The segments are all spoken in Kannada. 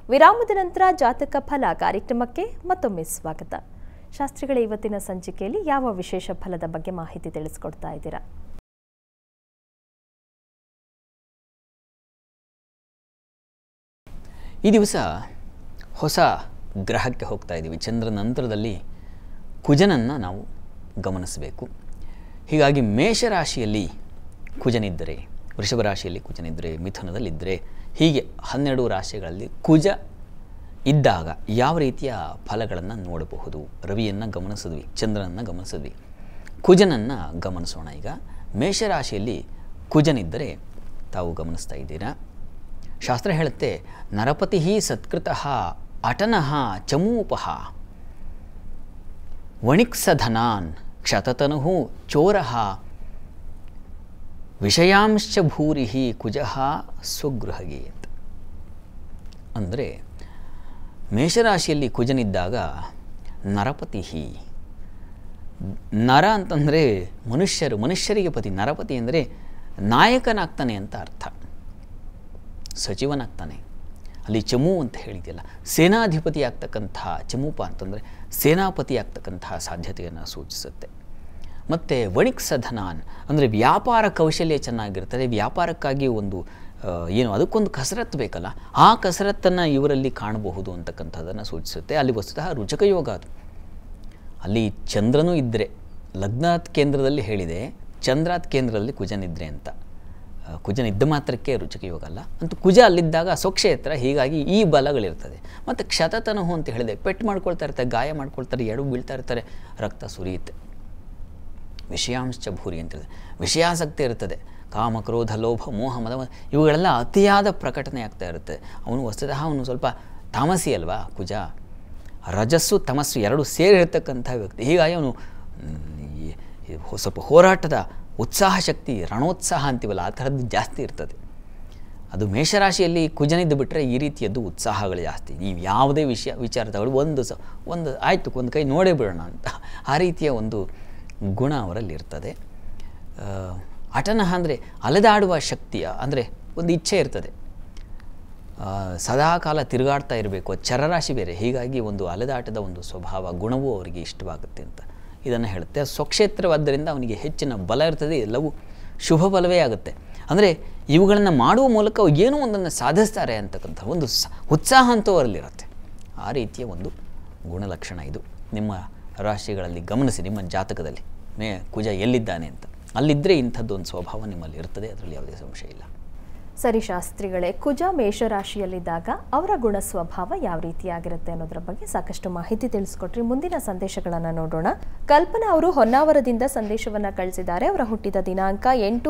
ವಿರಾಮದ ನಂತರ ಜಾತಕ ಫಲ ಕಾರ್ಯಕ್ರಮಕ್ಕೆ ಮತ್ತೊಮ್ಮೆ ಸ್ವಾಗತ. ಶಾಸ್ತ್ರಿಗಳ ಇವತ್ತಿನ ಸಂಚಿಕೆಯಲ್ಲಿ ಯಾವ ವಿಶೇಷ ಫಲದ ಬಗ್ಗೆ ಮಾಹಿತಿ ತಿಳಿಸಿಕೊಡ್ತಾ ಇದ್ದೀರಾ? ಈ ದಿವಸ ಹೊಸ ಗ್ರಹಕ್ಕೆ ಹೋಗ್ತಾ ಇದ್ದೀವಿ. ಚಂದ್ರನ ನಂತರದಲ್ಲಿ ಕುಜನನ್ನು ನಾವು ಗಮನಿಸಬೇಕು. ಹೀಗಾಗಿ ಮೇಷರಾಶಿಯಲ್ಲಿ ಕುಜನಿದ್ದರೆ, ವೃಷಭ ರಾಶಿಯಲ್ಲಿ ಕುಜನಿದ್ದರೆ, ಮಿಥುನದಲ್ಲಿದ್ದರೆ, ಹೀಗೆ 12 ರಾಶಿಗಳಲ್ಲಿ ಕುಜ ಇದ್ದಾಗ ಯಾವ ರೀತಿಯ ಫಲಗಳನ್ನು ನೋಡಬಹುದು? ರವಿಯನ್ನು ಗಮನಿಸಿದ್ವಿ, ಚಂದ್ರನನ್ನು ಗಮನಿಸಿದ್ವಿ, ಕುಜನನ್ನು ಗಮನಿಸೋಣ. ಈಗ ಮೇಷರಾಶಿಯಲ್ಲಿ ಕುಜನಿದ್ದರೆ ತಾವು ಗಮನಿಸ್ತಾ ಇದ್ದೀರಾ. ಶಾಸ್ತ್ರ ಹೇಳುತ್ತೆ, ನರಪತಿ ಸತ್ಕೃತಃ ಅಟನಃ ಚಮೂಪಃ ವಣಿಕ್ಸಧನಾನ್ ಕ್ಷತತನು ಚೋರಃ ವಿಷಯಾಂಶ್ಚ ಭೂರಿ ಕುಜಃ ಸ್ವಗೃಹಗೆ ಅಂತ. ಅಂದರೆ ಮೇಷರಾಶಿಯಲ್ಲಿ ಕುಜನಿದ್ದಾಗ ನರಪತಿ, ನರ ಅಂತಂದರೆ ಮನುಷ್ಯರಿಗೆ ಪತಿ, ನರಪತಿ ಅಂದರೆ ನಾಯಕನಾಗ್ತಾನೆ ಅಂತ ಅರ್ಥ, ಸಚಿವನಾಗ್ತಾನೆ. ಅಲ್ಲಿ ಚಮು ಅಂತ ಹೇಳಿದೆಯಲ್ಲ, ಸೇನಾಧಿಪತಿ ಆಗ್ತಕ್ಕಂತಹ, ಚಮೂಪ ಅಂತಂದರೆ ಸೇನಾಪತಿ ಆಗ್ತಕ್ಕಂತಹ ಸಾಧ್ಯತೆಯನ್ನು ಸೂಚಿಸುತ್ತೆ. ಮತ್ತು ವಣಿಕ್ಸಧನಾನ್ ಅಂದರೆ ವ್ಯಾಪಾರ ಕೌಶಲ್ಯ ಚೆನ್ನಾಗಿರ್ತದೆ. ವ್ಯಾಪಾರಕ್ಕಾಗಿ ಒಂದು ಏನು ಅದಕ್ಕೊಂದು ಕಸರತ್ತು ಬೇಕಲ್ಲ, ಆ ಕಸರತ್ತನ್ನು ಇವರಲ್ಲಿ ಕಾಣಬಹುದು ಅಂತಕ್ಕಂಥದ್ದನ್ನು ಸೂಚಿಸುತ್ತೆ. ಅಲ್ಲಿ ವಸ್ತುತಃ ರುಚಕ ಯೋಗ ಅದು. ಅಲ್ಲಿ ಚಂದ್ರನೂ ಇದ್ದರೆ, ಲಗ್ನಾತ್ ಕೇಂದ್ರದಲ್ಲಿ ಹೇಳಿದೆ, ಚಂದ್ರಾತ್ ಕೇಂದ್ರದಲ್ಲಿ ಕುಜನಿದ್ರೆ ಅಂತ. ಕುಜನಿದ್ದ ಮಾತ್ರಕ್ಕೆ ರುಚಕ ಯೋಗ ಅಲ್ಲ, ಅಂತೂ ಕುಜ ಅಲ್ಲಿದ್ದಾಗ ಸ್ವಕ್ಷೇತ್ರ, ಹೀಗಾಗಿ ಈ ಬಲಗಳಿರ್ತದೆ. ಮತ್ತು ಕ್ಷತತನಹು ಅಂತ ಹೇಳಿದೆ, ಪೆಟ್ಟು ಮಾಡ್ಕೊಳ್ತಾ ಇರ್ತಾರೆ, ಗಾಯ ಮಾಡ್ಕೊಳ್ತಾರೆ, ಎಡು ಬೀಳ್ತಾ ಇರ್ತಾರೆ, ರಕ್ತ ಸುರಿಯುತ್ತೆ. ವಿಷಯಾಂಶ ಭೂರಿ ಅಂತೇಳಿದೆ, ವಿಷಯಾಸಕ್ತಿ ಇರ್ತದೆ. ಕಾಮ, ಕ್ರೋಧ, ಲೋಭ, ಮೋಹ, ಮದ ಇವುಗಳೆಲ್ಲ ಅತಿಯಾದ ಪ್ರಕಟಣೆ ಆಗ್ತಾ ಇರುತ್ತೆ. ಅವನು ವಸ್ತುತಃ ಅವನು ಸ್ವಲ್ಪ ತಾಮಸಿ ಅಲ್ವಾ ಕುಜ, ರಜಸ್ಸು ತಮಸ್ಸು ಎರಡು ಸೇರಿರ್ತಕ್ಕಂಥ ವ್ಯಕ್ತಿ. ಹೀಗಾಗಿ ಅವನು ಸ್ವಲ್ಪ ಹೋರಾಟದ ಉತ್ಸಾಹ ಶಕ್ತಿ, ರಣೋತ್ಸಾಹ ಅಂತೀವಲ್ಲ, ಆ ಥರದ್ದು ಜಾಸ್ತಿ ಇರ್ತದೆ. ಅದು ಮೇಷರಾಶಿಯಲ್ಲಿ ಕುಜನಿದ್ದು ಬಿಟ್ಟರೆ ಈ ರೀತಿಯದ್ದು ಉತ್ಸಾಹಗಳು ಜಾಸ್ತಿ. ನೀವು ಯಾವುದೇ ವಿಚಾರ ತಗೊಳ್ಳಿ, ಒಂದು ಆಯಿತು ಒಂದು ಕೈ ನೋಡೇ ಬಿಡೋಣ ಅಂತ, ಆ ರೀತಿಯ ಒಂದು ಗುಣ ಅವರಲ್ಲಿ ಇರ್ತದೆ. ಅಟನಃ ಅಂದರೆ ಅಲೆದಾಡುವ ಶಕ್ತಿಯ, ಅಂದರೆ ಒಂದು ಇಚ್ಛೆ ಇರ್ತದೆ, ಸದಾಕಾಲ ತಿರುಗಾಡ್ತಾ ಇರಬೇಕು. ಚರರಾಶಿ ಬೇರೆ, ಹೀಗಾಗಿ ಒಂದು ಅಲೆದಾಟದ ಒಂದು ಸ್ವಭಾವ, ಗುಣವೂ ಅವರಿಗೆ ಇಷ್ಟವಾಗುತ್ತೆ ಅಂತ ಇದನ್ನು ಹೇಳುತ್ತೆ. ಸ್ವಕ್ಷೇತ್ರವಾದ್ದರಿಂದ ಅವನಿಗೆ ಹೆಚ್ಚಿನ ಬಲ ಇರ್ತದೆ, ಎಲ್ಲವೂ ಶುಭ ಬಲವೇ ಆಗುತ್ತೆ. ಅಂದರೆ ಇವುಗಳನ್ನು ಮಾಡುವ ಮೂಲಕ ಏನೋ ಒಂದನ್ನು ಸಾಧಿಸ್ತಾರೆ ಅಂತಕ್ಕಂಥ ಒಂದು ಉತ್ಸಾಹ ಅಂತೂ ಅವರಲ್ಲಿರುತ್ತೆ. ಆ ರೀತಿಯ ಒಂದು ಗುಣಲಕ್ಷಣ ಇದು. ನಿಮ್ಮ ರಾಶಿಗಳಲ್ಲಿ ಗಮನಿಸಿ, ನಿಮ್ಮ ಜಾತಕದಲ್ಲಿ ಕುಜ ಎಲ್ಲಿದ್ದಾನೆ ಅಂತ, ಅಲ್ಲಿದ್ದರೆ ಇಂಥದ್ದು ಒಂದು ಸ್ವಭಾವ ನಿಮ್ಮಲ್ಲಿ ಇರ್ತದೆ, ಅದರಲ್ಲಿ ಯಾವುದೇ ಸಂಶಯ ಇಲ್ಲ. ಸರಿ ಶಾಸ್ತ್ರಿಗಳೇ, ಕುಜ ಮೇಷರಾಶಿಯಲ್ಲಿದ್ದಾಗ ಅವರ ಗುಣ ಸ್ವಭಾವ ಯಾವ ರೀತಿಯಾಗಿರುತ್ತೆ ಅನ್ನೋದ್ರ ಬಗ್ಗೆ ಸಾಕಷ್ಟು ಮಾಹಿತಿ ತಿಳಿಸ್ಕೊಟ್ರಿ. ಮುಂದಿನ ಸಂದೇಶಗಳನ್ನು ನೋಡೋಣ. ಕಲ್ಪನಾ ಅವರು ಹೊನ್ನಾವರದಿಂದ ಸಂದೇಶವನ್ನು ಕಳಿಸಿದ್ದಾರೆ. ಅವರ ಹುಟ್ಟಿದ ದಿನಾಂಕ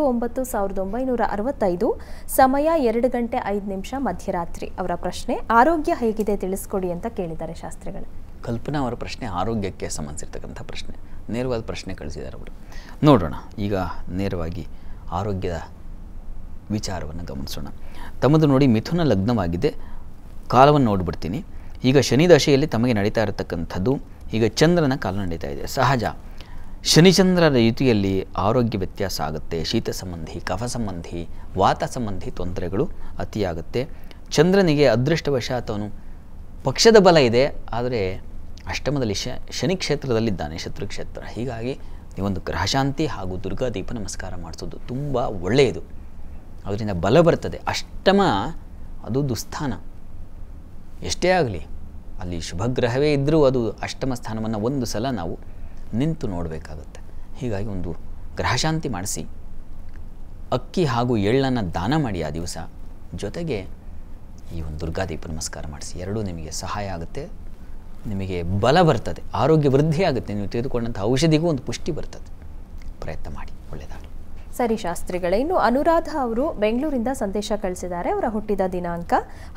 8/9/1965, ಸಮಯ 2:05 ಮಧ್ಯರಾತ್ರಿ. ಅವರ ಪ್ರಶ್ನೆ, ಆರೋಗ್ಯ ಹೇಗಿದೆ ತಿಳಿಸ್ಕೊಡಿ ಅಂತ ಕೇಳಿದ್ದಾರೆ ಶಾಸ್ತ್ರಿಗಳೇ. ಕಲ್ಪನಾ ಅವರ ಪ್ರಶ್ನೆ ಆರೋಗ್ಯಕ್ಕೆ ಸಂಬಂಧಿಸಿರ್ತಕ್ಕಂಥ ಪ್ರಶ್ನೆ, ನೇರವಾದ ಪ್ರಶ್ನೆ ಕಳಿಸಿದ್ದಾರೆ ಅವರು. ನೋಡೋಣ ಈಗ ನೇರವಾಗಿ ಆರೋಗ್ಯದ ವಿಚಾರವನ್ನು ಗಮನಿಸೋಣ. ತಮ್ಮದು ನೋಡಿ ಮಿಥುನ ಲಗ್ನವಾಗಿದೆ. ಕಾಲವನ್ನು ನೋಡಿಬಿಡ್ತೀನಿ. ಈಗ ಶನಿ ದಶೆಯಲ್ಲಿ ತಮಗೆ ನಡೀತಾ ಇರತಕ್ಕಂಥದ್ದು, ಈಗ ಚಂದ್ರನ ಕಾಲ ನಡೀತಾ ಇದೆ. ಸಹಜ ಶನಿಚಂದ್ರರ ಯುತಿಯಲ್ಲಿ ಆರೋಗ್ಯ ವ್ಯತ್ಯಾಸ ಆಗುತ್ತೆ. ಶೀತ ಸಂಬಂಧಿ, ಕಫ ಸಂಬಂಧಿ, ವಾತ ಸಂಬಂಧಿ ತೊಂದರೆಗಳು ಅತಿಯಾಗುತ್ತೆ. ಚಂದ್ರನಿಗೆ ಅದೃಷ್ಟವಶಾತ್ ಅವನು ಪಕ್ಷದ ಬಲ ಇದೆ, ಆದರೆ ಅಷ್ಟಮದಲ್ಲಿ ಶನಿ ಕ್ಷೇತ್ರದಲ್ಲಿದ್ದಾನೆ, ಶತ್ರುಕ್ಷೇತ್ರ. ಹೀಗಾಗಿ ನೀವೊಂದು ಗ್ರಹಶಾಂತಿ ಹಾಗೂ ದುರ್ಗಾ ದೀಪ ನಮಸ್ಕಾರ ಮಾಡಿಸೋದು ತುಂಬ ಒಳ್ಳೆಯದು. ಅದರಿಂದ ಬಲ ಬರ್ತದೆ. ಅಷ್ಟಮ ಅದು ದುಸ್ಥಾನ, ಎಷ್ಟೇ ಆಗಲಿ ಅಲ್ಲಿ ಶುಭಗ್ರಹವೇ ಇದ್ದರೂ ಅದು ಅಷ್ಟಮ ಸ್ಥಾನವನ್ನು ಒಂದು ಸಲ ನಾವು ನಿಂತು ನೋಡಬೇಕಾಗುತ್ತೆ. ಹೀಗಾಗಿ ಒಂದು ಗ್ರಹಶಾಂತಿ ಮಾಡಿಸಿ, ಅಕ್ಕಿ ಹಾಗೂ ಎಳ್ಳನ್ನು ದಾನ ಮಾಡಿ ಆ ದಿವಸ, ಜೊತೆಗೆ ಈ ಒಂದು ದುರ್ಗಾದೀಪ ನಮಸ್ಕಾರ ಮಾಡಿಸಿ, ಎರಡೂ ನಿಮಗೆ ಸಹಾಯ ಆಗುತ್ತೆ, ನಿಮಗೆ ಬಲ ಬರ್ತದೆ, ಆರೋಗ್ಯ ವೃದ್ಧಿ ಆಗುತ್ತೆ. ನೀವು ತೆಗೆದುಕೊಂಡಂಥ ಔಷಧಿಗೂ ಒಂದು ಪುಷ್ಟಿ ಬರ್ತದೆ. ಪ್ರಯತ್ನ ಮಾಡಿ, ಒಳ್ಳೆಯದಾಗಲಿ. ಸರಿ ಶಾಸ್ತ್ರಿಗಳೇ, ಇನ್ನು ಅನುರಾಧ ಅವರು ಬೆಂಗಳೂರಿಂದ ಸಂದೇಶ ಕಳಿಸಿದ್ದಾರೆ. ಅವರ ಹುಟ್ಟಿದ ದಿನಾಂಕ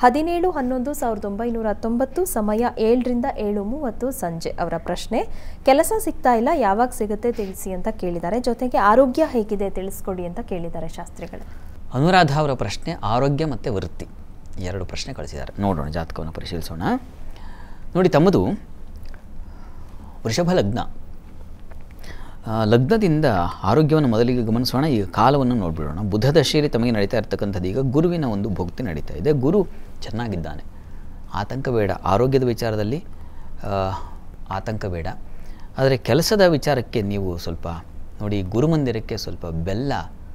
17/11/1990, ಸಮಯ 7:07 ಸಂಜೆ. ಅವರ ಪ್ರಶ್ನೆ, ಕೆಲಸ ಸಿಗ್ತಾ ಇಲ್ಲ, ಯಾವಾಗ ಸಿಗುತ್ತೆ ತಿಳಿಸಿ ಅಂತ ಕೇಳಿದ್ದಾರೆ. ಜೊತೆಗೆ ಆರೋಗ್ಯ ಹೇಗಿದೆ ತಿಳಿಸ್ಕೊಡಿ ಅಂತ ಕೇಳಿದ್ದಾರೆ ಶಾಸ್ತ್ರಿಗಳೇ. ಅನುರಾಧ ಅವರ ಪ್ರಶ್ನೆ ಆರೋಗ್ಯ ಮತ್ತು ವೃತ್ತಿ, ಎರಡು ಪ್ರಶ್ನೆ ಕಳಿಸಿದ್ದಾರೆ. ನೋಡೋಣ, ಜಾತಕವನ್ನು ಪರಿಶೀಲಿಸೋಣ. ನೋಡಿ, ತಮ್ಮದು ವೃಷಭ ಲಗ್ನ. ಲಗ್ನದಿಂದ ಆರೋಗ್ಯವನ್ನು ಮೊದಲಿಗೆ ಗಮನಿಸೋಣ. ಈಗ ಕಾಲವನ್ನು ನೋಡಿಬಿಡೋಣ. ಬುಧ ದಶೆಯಲ್ಲಿ ತಮಗೆ ನಡೀತಾ ಇರ್ತಕ್ಕಂಥದ್ದು ಈಗ ಗುರುವಿನ ಒಂದು ಭುಕ್ತಿ ನಡೀತಾ ಇದೆ. ಗುರು ಚೆನ್ನಾಗಿದ್ದಾನೆ, ಆತಂಕ ಬೇಡ. ಆರೋಗ್ಯದ ವಿಚಾರದಲ್ಲಿ ಆತಂಕ ಬೇಡ. ಆದರೆ ಕೆಲಸದ ವಿಚಾರಕ್ಕೆ ನೀವು ಸ್ವಲ್ಪ ನೋಡಿ, ಗುರುಮಂದಿರಕ್ಕೆ ಸ್ವಲ್ಪ ಬೆಲ್ಲ,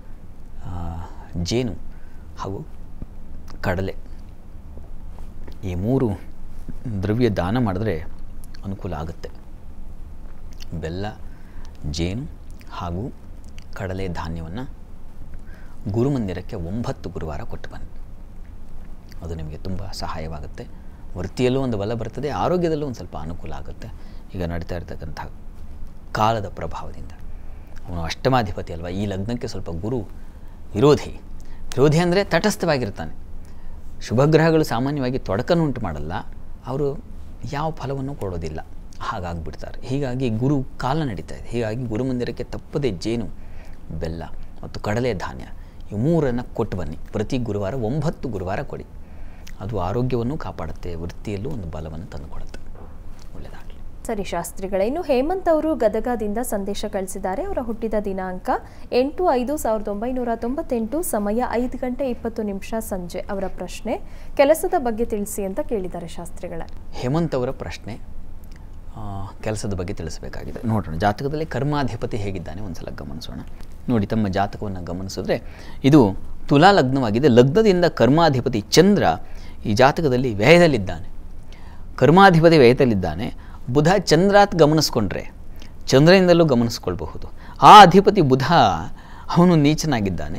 ಜೇನು ಹಾಗೂ ಕಡಲೆ ಈ 3 ದ್ರವ್ಯ ದಾನ ಮಾಡಿದ್ರೆ ಅನುಕೂಲ ಆಗುತ್ತೆ. ಬೆಲ್ಲ, ಜೇನು ಹಾಗೂ ಕಡಲೆ ಧಾನ್ಯವನ್ನು ಗುರುಮಂದಿರಕ್ಕೆ 9 ಗುರುವಾರ ಕೊಟ್ಟು ಬನ್ನಿ. ಅದು ನಿಮಗೆ ತುಂಬ ಸಹಾಯವಾಗುತ್ತೆ. ವೃತ್ತಿಯಲ್ಲೂ ಒಂದು ಬಲ ಬರ್ತದೆ, ಆರೋಗ್ಯದಲ್ಲೂ ಒಂದು ಸ್ವಲ್ಪ ಅನುಕೂಲ ಆಗುತ್ತೆ. ಈಗ ನಡೀತಾ ಇರತಕ್ಕಂಥ ಕಾಲದ ಪ್ರಭಾವದಿಂದ ಅವನು ಅಷ್ಟಮಾಧಿಪತಿ ಅಲ್ವಾ, ಈ ಲಗ್ನಕ್ಕೆ ಸ್ವಲ್ಪ ಗುರು ವಿರೋಧಿ ಅಂದರೆ ತಟಸ್ಥವಾಗಿರ್ತಾನೆ. ಶುಭಗ್ರಹಗಳು ಸಾಮಾನ್ಯವಾಗಿ ತೊಡಕನ್ನು ಉಂಟು ಮಾಡಲ್ಲ, ಅವರು ಯಾವ ಫಲವನ್ನು ಕೊಡೋದಿಲ್ಲ, ಹಾಗಾಗಿಬಿಡ್ತಾರೆ. ಹೀಗಾಗಿ ಗುರು ಕಾಲ ನಡೀತಾ ಇದೆ. ಹೀಗಾಗಿ ಗುರುಮಂದಿರಕ್ಕೆ ತಪ್ಪದೆ ಜೇನು, ಬೆಲ್ಲ ಮತ್ತು ಕಡಲೆ ಧಾನ್ಯ ಈ 3 ಕೊಟ್ಟು ಬನ್ನಿ. ಪ್ರತಿ ಗುರುವಾರ 9 ಗುರುವಾರ ಕೊಡಿ. ಅದು ಆರೋಗ್ಯವನ್ನು ಕಾಪಾಡುತ್ತೆ, ವೃತ್ತಿಯಲ್ಲೂ ಒಂದು ಬಲವನ್ನು ತಂದುಕೊಡುತ್ತೆ. ಒಳ್ಳೆಯದಾಗಲಿ. ಸರಿ ಶಾಸ್ತ್ರಿಗಳೇ, ಇನ್ನು ಹೇಮಂತ್ ಅವರು ಗದಗದಿಂದ ಸಂದೇಶ ಕಳಿಸಿದ್ದಾರೆ. ಅವರ ಹುಟ್ಟಿದ ದಿನಾಂಕ 8/5/1998, ಸಮಯ 5 ಗಂಟೆ 20 ನಿಮಿಷ ಸಂಜೆ. ಅವರ ಪ್ರಶ್ನೆ, ಕೆಲಸದ ಬಗ್ಗೆ ತಿಳಿಸಿ ಅಂತ ಕೇಳಿದ್ದಾರೆ ಶಾಸ್ತ್ರಿಗಳೇ. ಹೇಮಂತ್ ಅವರ ಪ್ರಶ್ನೆ ಕೆಲಸದ ಬಗ್ಗೆ ತಿಳಿಸಬೇಕಾಗಿದೆ. ನೋಡೋಣ, ಜಾತಕದಲ್ಲಿ ಕರ್ಮಾಧಿಪತಿ ಹೇಗಿದ್ದಾನೆ ಒಂದ್ಸಲ ಗಮನಿಸೋಣ. ನೋಡಿ, ತಮ್ಮ ಜಾತಕವನ್ನು ಗಮನಿಸಿದ್ರೆ ಇದು ತುಲಾ ಲಗ್ನವಾಗಿದೆ. ಲಗ್ನದಿಂದ ಕರ್ಮಾಧಿಪತಿ ಚಂದ್ರ ಈ ಜಾತಕದಲ್ಲಿ ವ್ಯಯದಲ್ಲಿದ್ದಾನೆ. ಕರ್ಮಾಧಿಪತಿ ವ್ಯಯದಲ್ಲಿದ್ದಾನೆ. ಬುಧ ಚಂದ್ರಾತ್ ಗಮನಿಸ್ಕೊಂಡ್ರೆ ಚಂದ್ರನಿಂದಲೂ ಗಮನಿಸ್ಕೊಳ್ಬಹುದು. ಆ ಅಧಿಪತಿ ಬುಧ ಅವನು ನೀಚನಾಗಿದ್ದಾನೆ.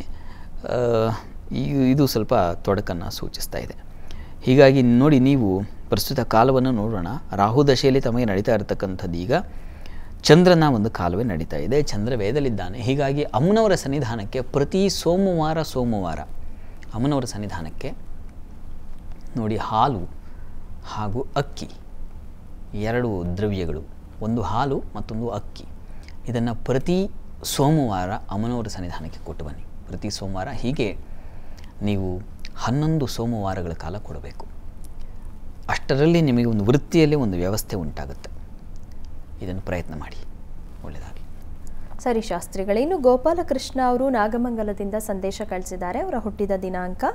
ಇದು ಸ್ವಲ್ಪ ತೊಡಕನ್ನು ಸೂಚಿಸ್ತಾ ಇದೆ. ಹೀಗಾಗಿ ನೋಡಿ, ನೀವು ಪ್ರಸ್ತುತ ಕಾಲವನ್ನು ನೋಡೋಣ. ರಾಹು ದಶೆಯಲ್ಲಿ ತಮಗೆ ನಡೀತಾ ಇರತಕ್ಕಂಥದ್ದು ಈಗ ಚಂದ್ರನ ಒಂದು ಕಾಲವೇ ನಡೀತಾ ಇದೆ. ಚಂದ್ರ ವೇದಲ್ಲಿದ್ದಾನೆ. ಹೀಗಾಗಿ ಅಮ್ಮನವರ ಸನ್ನಿಧಾನಕ್ಕೆ ಪ್ರತಿ ಸೋಮವಾರ ಅಮ್ಮನವರ ಸನ್ನಿಧಾನಕ್ಕೆ ನೋಡಿ, ಹಾಲು ಹಾಗೂ ಅಕ್ಕಿ 2 ದ್ರವ್ಯಗಳು, ಒಂದು ಹಾಲು ಮತ್ತೊಂದು ಅಕ್ಕಿ, ಇದನ್ನು ಪ್ರತಿ ಸೋಮವಾರ ಅಮ್ಮನವರ ಸನ್ನಿಧಾನಕ್ಕೆ ಕೊಟ್ಟು ಬನ್ನಿ. ಪ್ರತಿ ಸೋಮವಾರ ಹೀಗೆ ನೀವು 11 ಸೋಮವಾರಗಳ ಕಾಲ ಕೊಡಬೇಕು. ಅಷ್ಟರಲ್ಲಿ ನಿಮಗೆ ಒಂದು ವೃತ್ತಿಯಲ್ಲಿ ಒಂದು ವ್ಯವಸ್ಥೆ ಉಂಟಾಗುತ್ತೆ. ಇದನ್ನು ಪ್ರಯತ್ನ ಮಾಡಿ. ಒಳ್ಳೆಯದಾಗಲಿ. ಸರಿ ಶಾಸ್ತ್ರಿಗಳೇ, ಇನ್ನು ಗೋಪಾಲಕೃಷ್ಣ ಅವರು ನಾಗಮಂಗಲದಿಂದ ಸಂದೇಶ ಕಳಿಸಿದ್ದಾರೆ. ಅವರ ಹುಟ್ಟಿದ ದಿನಾಂಕ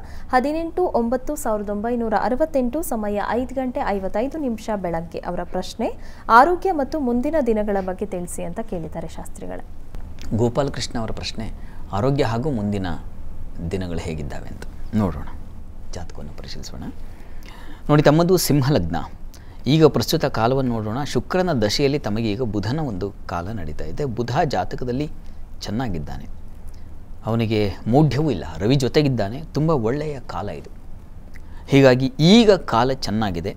18/9/1968, ಸಮಯ 5 ಗಂಟೆ 55 ನಿಮಿಷ ಬೆಳಗ್ಗೆ. ಅವರ ಪ್ರಶ್ನೆ, ಆರೋಗ್ಯ ಮತ್ತು ಮುಂದಿನ ದಿನಗಳ ಬಗ್ಗೆ ತಿಳಿಸಿ ಅಂತ ಕೇಳಿದ್ದಾರೆ ಶಾಸ್ತ್ರಿಗಳೇ. ಗೋಪಾಲಕೃಷ್ಣ ಅವರ ಪ್ರಶ್ನೆ, ಆರೋಗ್ಯ ಹಾಗೂ ಮುಂದಿನ ದಿನಗಳು ಹೇಗಿದ್ದಾವೆ ಅಂತ ನೋಡೋಣ. ಜಾತಕವನ್ನು ಪರಿಶೀಲಿಸೋಣ. ನೋಡಿ, ತಮ್ಮದು ಸಿಂಹಲಗ್ನ. ಈಗ ಪ್ರಸ್ತುತ ಕಾಲವನ್ನು ನೋಡೋಣ. ಶುಕ್ರನ ದಶೆಯಲ್ಲಿ ತಮಗೆ ಈಗ ಬುಧನ ಒಂದು ಕಾಲ ನಡೀತಾ ಇದೆ. ಬುಧ ಜಾತಕದಲ್ಲಿ ಚೆನ್ನಾಗಿದ್ದಾನೆ, ಅವನಿಗೆ ಮೂಢ್ಯವೂ ಇಲ್ಲ, ರವಿ ಜೊತೆಗಿದ್ದಾನೆ. ತುಂಬ ಒಳ್ಳೆಯ ಕಾಲ ಇದು. ಹೀಗಾಗಿ ಈಗ ಕಾಲ ಚೆನ್ನಾಗಿದೆ.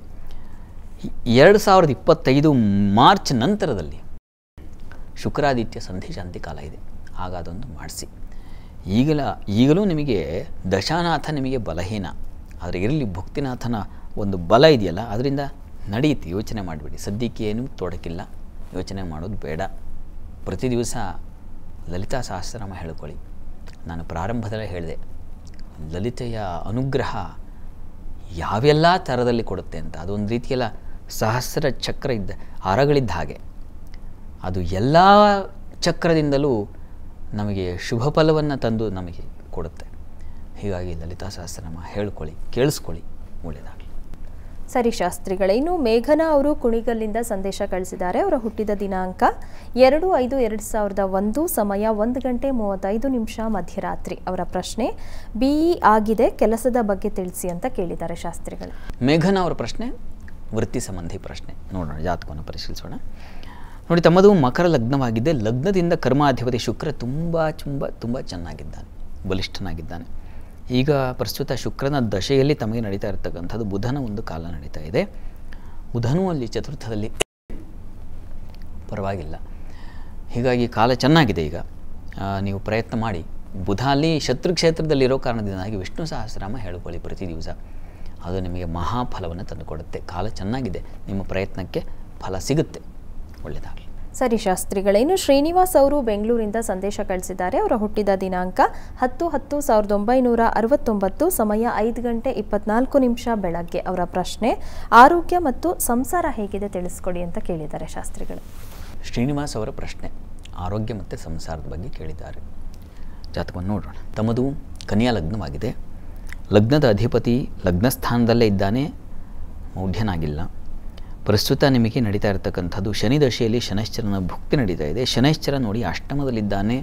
2025 ಮಾರ್ಚ್ ನಂತರದಲ್ಲಿ ಶುಕ್ರಾದಿತ್ಯ ಸಂಧಿ ಶಾಂತಿ ಕಾಲ ಇದೆ. ಆಗ ಅದೊಂದು ಮಾಡಿಸಿ. ಈಗಲೂ ನಿಮಗೆ ದಶಾನಾಥ ನಿಮಗೆ ಬಲಹೀನ, ಆದರೆ ಇರಲಿ, ಭುಕ್ತಿನಾಥನ ಒಂದು ಬಲ ಇದೆಯಲ್ಲ, ಅದರಿಂದ ನಡೆಯುತ್ತೆ. ಯೋಚನೆ ಮಾಡಿಬಿಡಿ. ಸದ್ಯಕ್ಕೆ ಏನೂ ತೊಡಕಿಲ್ಲ, ಯೋಚನೆ ಮಾಡೋದು ಬೇಡ. ಪ್ರತಿ ದಿವಸ ಲಲಿತಾ ಸಹಸ್ರನಾಮ ಹೇಳ್ಕೊಳ್ಳಿ. ನಾನು ಪ್ರಾರಂಭದಲ್ಲೇ ಹೇಳಿದೆ, ಲಲಿತೆಯ ಅನುಗ್ರಹ ಯಾವೆಲ್ಲ ಥರದಲ್ಲಿ ಕೊಡುತ್ತೆ ಅಂತ. ಅದೊಂದು ರೀತಿಯಲ್ಲ ಸಹಸ್ರ ಚಕ್ರ ಇದ್ದ ಅರಗಳಿದ್ದ ಹಾಗೆ. ಅದು ಎಲ್ಲ ಚಕ್ರದಿಂದಲೂ ನಮಗೆ ಶುಭ ಫಲವನ್ನು ತಂದು ನಮಗೆ ಕೊಡುತ್ತೆ. ಹೀಗಾಗಿ ಲಲಿತಾ ಸಹಸ್ರನಾಮ ಹೇಳ್ಕೊಳ್ಳಿ, ಕೇಳಿಸ್ಕೊಳ್ಳಿ. ಒಳ್ಳೆಯದಾಗಲಿ. ಸರಿ ಶಾಸ್ತ್ರಿಗಳೇ, ಇನ್ನು ಮೇಘನಾ ಅವರು ಕುಣಿಗಲ್ಲಿಂದ ಸಂದೇಶ ಕಳಿಸಿದ್ದಾರೆ. ಅವರ ಹುಟ್ಟಿದ ದಿನಾಂಕ 2/5/2001, ಸಮಯ 1 ಗಂಟೆ 35 ನಿಮಿಷ ಮಧ್ಯರಾತ್ರಿ. ಅವರ ಪ್ರಶ್ನೆ, BE ಆಗಿದೆ, ಕೆಲಸದ ಬಗ್ಗೆ ತಿಳಿಸಿ ಅಂತ ಕೇಳಿದ್ದಾರೆ ಶಾಸ್ತ್ರಿಗಳು. ಮೇಘನಾ ಅವರ ಪ್ರಶ್ನೆ ವೃತ್ತಿ ಸಂಬಂಧಿ ಪ್ರಶ್ನೆ. ನೋಡೋಣ, ಜಾತಕವನ್ನು ಪರಿಶೀಲಿಸೋಣ. ನೋಡಿ, ತಮ್ಮದು ಮಕರ ಲಗ್ನವಾಗಿದೆ. ಲಗ್ನದಿಂದ ಕರ್ಮಾಧಿಪತಿ ಶುಕ್ರ ತುಂಬ ಚೆನ್ನಾಗಿದ್ದಾನೆ, ಬಲಿಷ್ಠನಾಗಿದ್ದಾನೆ. ಈಗ ಪ್ರಸ್ತುತ ಶುಕ್ರನ ದಶೆಯಲ್ಲಿ ತಮಗೆ ನಡೀತಾ ಇರತಕ್ಕಂಥದ್ದು ಬುಧನ ಒಂದು ಕಾಲ ನಡೀತಾ ಇದೆ. ಬುಧನೂ ಅಲ್ಲಿ ಚತುರ್ಥದಲ್ಲಿ ಪರವಾಗಿಲ್ಲ. ಹೀಗಾಗಿ ಕಾಲ ಚೆನ್ನಾಗಿದೆ. ಈಗ ನೀವು ಪ್ರಯತ್ನ ಮಾಡಿ. ಬುಧ ಅಲ್ಲಿ ಶತ್ರು ಕ್ಷೇತ್ರದಲ್ಲಿರೋ ಕಾರಣದಿಂದಾಗಿ ವಿಷ್ಣು ಸಹಸ್ರನಾಮ ಹೇಳ್ಕೊಳ್ಳಿ ಪ್ರತಿ ದಿವಸ. ಅದು ನಿಮಗೆ ಮಹಾಫಲವನ್ನು ತಂದುಕೊಡುತ್ತೆ. ಕಾಲ ಚೆನ್ನಾಗಿದೆ, ನಿಮ್ಮ ಪ್ರಯತ್ನಕ್ಕೆ ಫಲ ಸಿಗುತ್ತೆ. ಒಳ್ಳೆಯದಾಗಲಿ. ಸರಿ ಶಾಸ್ತ್ರಿಗಳೇ, ಇನ್ನು ಶ್ರೀನಿವಾಸ್ ಅವರು ಬೆಂಗಳೂರಿಂದ ಸಂದೇಶ ಕಳಿಸಿದ್ದಾರೆ. ಅವರ ಹುಟ್ಟಿದ ದಿನಾಂಕ 10/10/1969, ಸಮಯ 5 ಗಂಟೆ 24 ನಿಮಿಷ ಬೆಳಗ್ಗೆ. ಅವರ ಪ್ರಶ್ನೆ, ಆರೋಗ್ಯ ಮತ್ತು ಸಂಸಾರ ಹೇಗಿದೆ ತಿಳಿಸ್ಕೊಡಿ ಅಂತ ಕೇಳಿದ್ದಾರೆ ಶಾಸ್ತ್ರಿಗಳು. ಶ್ರೀನಿವಾಸ್ ಅವರ ಪ್ರಶ್ನೆ ಆರೋಗ್ಯ ಮತ್ತು ಸಂಸಾರದ ಬಗ್ಗೆ ಕೇಳಿದ್ದಾರೆ. ಜಾತಕವನ್ನು ನೋಡೋಣ. ತಮ್ಮದು ಕನ್ಯಾ ಲಗ್ನವಾಗಿದೆ. ಲಗ್ನದ ಅಧಿಪತಿ ಲಗ್ನಸ್ಥಾನದಲ್ಲೇ ಇದ್ದಾನೆ. ಮೌಢ್ಯನಾಗಿಲ್ಲ. ಪ್ರಸ್ತುತ ನಿಮಗೆ ನಡೀತಾ ಇರತಕ್ಕಂಥದ್ದು ಶನಿ ದಶೆಯಲ್ಲಿ ಶನೈಶ್ಚರನ ಭುಕ್ತಿ ನಡೀತಾ ಇದೆ. ಶನೈಶ್ಚರ ನೋಡಿ ಅಷ್ಟಮದಲ್ಲಿದ್ದಾನೆ.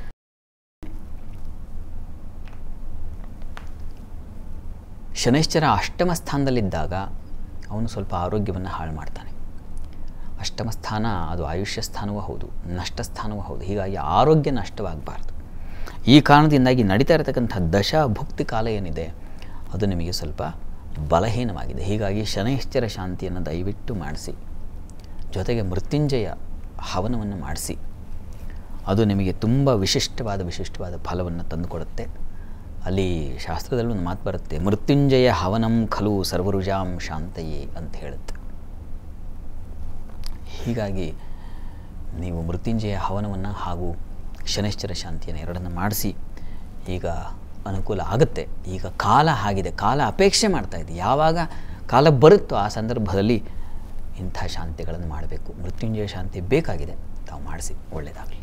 ಶನೈಶ್ಚರ ಅಷ್ಟಮ ಸ್ಥಾನದಲ್ಲಿದ್ದಾಗ ಅವನು ಸ್ವಲ್ಪ ಆರೋಗ್ಯವನ್ನು ಹಾಳು ಮಾಡ್ತಾನೆ. ಅಷ್ಟಮ ಸ್ಥಾನ ಅದು ಆಯುಷ್ಯ ಸ್ಥಾನವೂ ಹೌದು, ನಷ್ಟ ಸ್ಥಾನವೂ ಹೌದು. ಹೀಗಾಗಿ ಆರೋಗ್ಯ ನಷ್ಟವಾಗಬಾರ್ದು. ಈ ಕಾರಣದಿಂದಾಗಿ ನಡೀತಾ ಇರತಕ್ಕಂಥ ದಶಾ ಭುಕ್ತಿ ಕಾಲ ಏನಿದೆ ಅದು ನಿಮಗೆ ಸ್ವಲ್ಪ ಬಲಹೀನವಾಗಿದೆ. ಹೀಗಾಗಿ ಶನೈಶ್ಚರ ಶಾಂತಿಯನ್ನು ದಯವಿಟ್ಟು ಮಾಡಿಸಿ, ಜೊತೆಗೆ ಮೃತ್ಯುಂಜಯ ಹವನವನ್ನು ಮಾಡಿಸಿ. ಅದು ನಿಮಗೆ ತುಂಬ ವಿಶಿಷ್ಟವಾದ ಫಲವನ್ನು ತಂದುಕೊಡುತ್ತೆ. ಅಲ್ಲಿ ಶಾಸ್ತ್ರದಲ್ಲೂ ಒಂದು ಮಾತು ಬರುತ್ತೆ, ಮೃತ್ಯುಂಜಯ ಹವನಂ ಖಲು ಸರ್ವರುಜಾಂ ಶಾಂತಯೇ ಅಂತ ಹೇಳುತ್ತೆ. ಹೀಗಾಗಿ ನೀವು ಮೃತ್ಯುಂಜಯ ಹವನವನ್ನು ಹಾಗೂ ಶನೈಶ್ಚರ ಶಾಂತಿಯನ್ನು ಎರಡನ್ನು ಮಾಡಿಸಿ. ಈಗ ಅನುಕೂಲ ಆಗುತ್ತೆ. ಈಗ ಕಾಲ ಆಗಿದೆ, ಕಾಲ ಅಪೇಕ್ಷೆ ಮಾಡ್ತಾ ಇದೆ. ಯಾವಾಗ ಕಾಲ ಬರುತ್ತೋ ಆ ಸಂದರ್ಭದಲ್ಲಿ ಇಂಥ ಶಾಂತಿಗಳನ್ನು ಮಾಡಬೇಕು. ಮೃತ್ಯುಂಜಯ ಶಾಂತಿ ಬೇಕಾಗಿದೆ, ತಾವು ಮಾಡಿಸಿ, ಒಳ್ಳೆಯದಾಗಲಿ.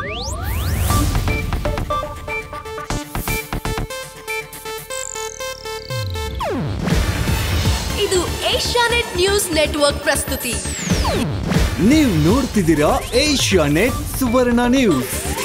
ಇದು ಏಷ್ಯಾನೆಟ್ ನ್ಯೂಸ್ ನೆಟ್ವರ್ಕ್ ಪ್ರಸ್ತುತಿ. ನೀವು ನೋಡ್ತಿದ್ದೀರಾ ಏಷ್ಯಾನೆಟ್ ಸುವರ್ಣ ನ್ಯೂಸ್.